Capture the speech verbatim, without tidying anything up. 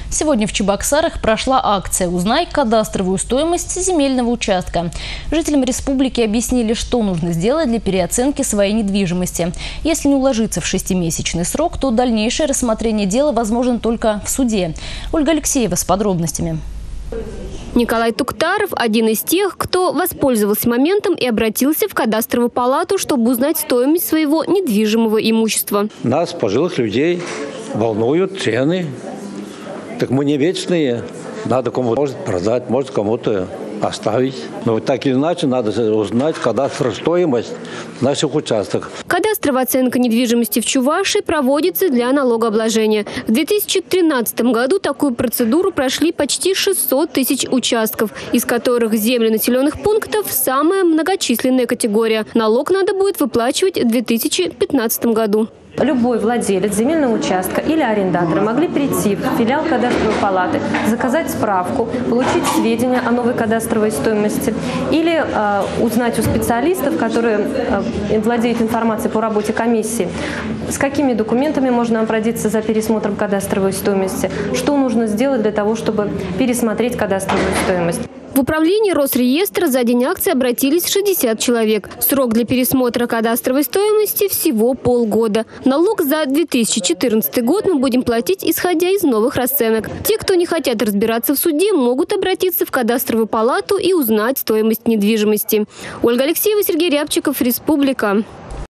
Сегодня в Чебоксарах прошла акция «Узнай кадастровую стоимость земельного участка». Жителям республики объяснили, что нужно сделать для переоценки своей недвижимости. Если не уложиться в шестимесячный срок, то дальнейшее рассмотрение дела возможно только в суде. Ольга Алексеева с подробностями. Николай Туктаров – один из тех, кто воспользовался моментом и обратился в кадастровую палату, чтобы узнать стоимость своего недвижимого имущества. Нас, пожилых людей, волнуют цены. Так мы не вечные. Надо кому-то может продать, может кому-то оставить. Но так или иначе надо узнать кадастровую стоимость наших участков. Кадастровая оценка недвижимости в Чувашии проводится для налогообложения. В две тысячи тринадцатом году такую процедуру прошли почти шестьсот тысяч участков, из которых земли населенных пунктов – самая многочисленная категория. Налог надо будет выплачивать в две тысячи пятнадцатом году. Любой владелец земельного участка или арендаторы могли прийти в филиал кадастровой палаты, заказать справку, получить сведения о новой кадастровой стоимости или э, узнать у специалистов, которые э, владеют информацией по работе комиссии, с какими документами можно обратиться за пересмотром кадастровой стоимости, что нужно сделать для того, чтобы пересмотреть кадастровую стоимость. В управлении Росреестра за день акции обратились шестьдесят человек. Срок для пересмотра кадастровой стоимости всего полгода. Налог за две тысячи четырнадцатый год мы будем платить, исходя из новых расценок. Те, кто не хотят разбираться в суде, могут обратиться в кадастровую палату и узнать стоимость недвижимости. Ольга Алексеева, Сергей Рябчиков, Республика.